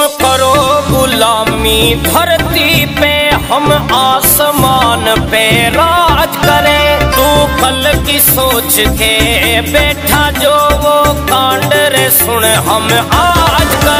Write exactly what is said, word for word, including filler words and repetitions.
करो गुलामी धरती पे, हम आसमान पे राज करें। तू कल की सोच के बैठा जो वो कांड रे सुन हम आज